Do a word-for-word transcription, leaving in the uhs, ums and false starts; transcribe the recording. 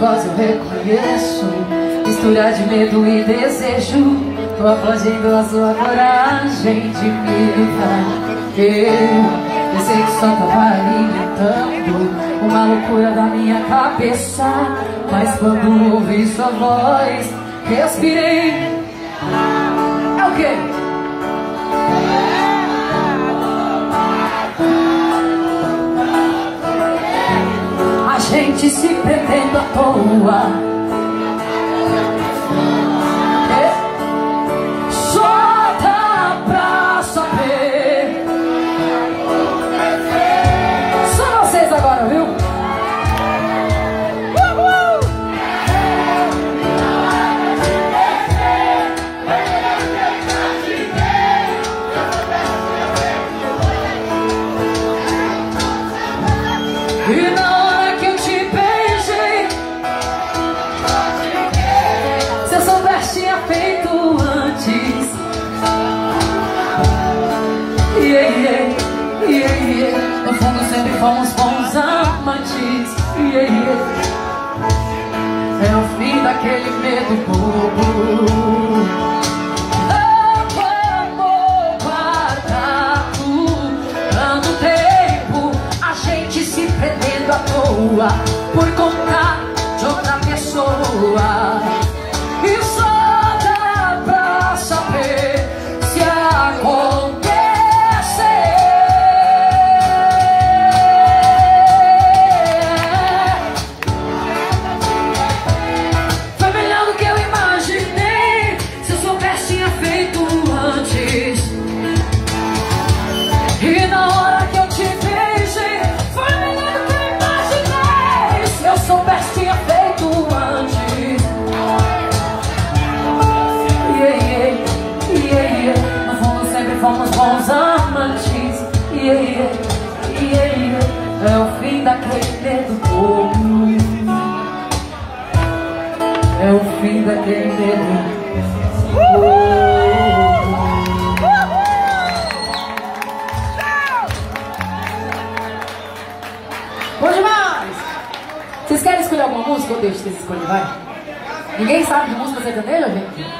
voz eu reconheço, mistura de medo e desejo. Tô aplaudindo a sua coragem de me livrar. Eu pensei que só tava alimentando uma loucura da minha cabeça, mas quando ouvi sua voz, respirei. É o quê? A gente se pretende à toa. Só dá pra saber. Só vocês agora, viu? Uhul! E na hora que eu te beijei, se eu soubesse tinha feito antes. Yeah, yeah, yeah, yeah. No fundo sempre fomos bons amantes. Yeah, yeah. É o fim daquele medo bobo. Amor guardado tanto tempo, a gente se prendendo à toa por conta de outra pessoa. E só dá pra saber se acontecer. Foi melhor do que eu imaginei. Se eu soubesse tinha feito antes. E na hora que eu te beijei, foi melhor do que eu imaginei. Se eu soubesse tinha feito antes. Yeah, yeah, yeah, yeah. No fundo sempre fomos bons amantes. Yeah, yeah, yeah, yeah. É o fim daquele medo bobo. É o fim daquele medo bobo. Bom demais! Vocês querem escolher alguma música ou deixa vocês escolher, vai? Ninguém sabe de música sertaneja, gente?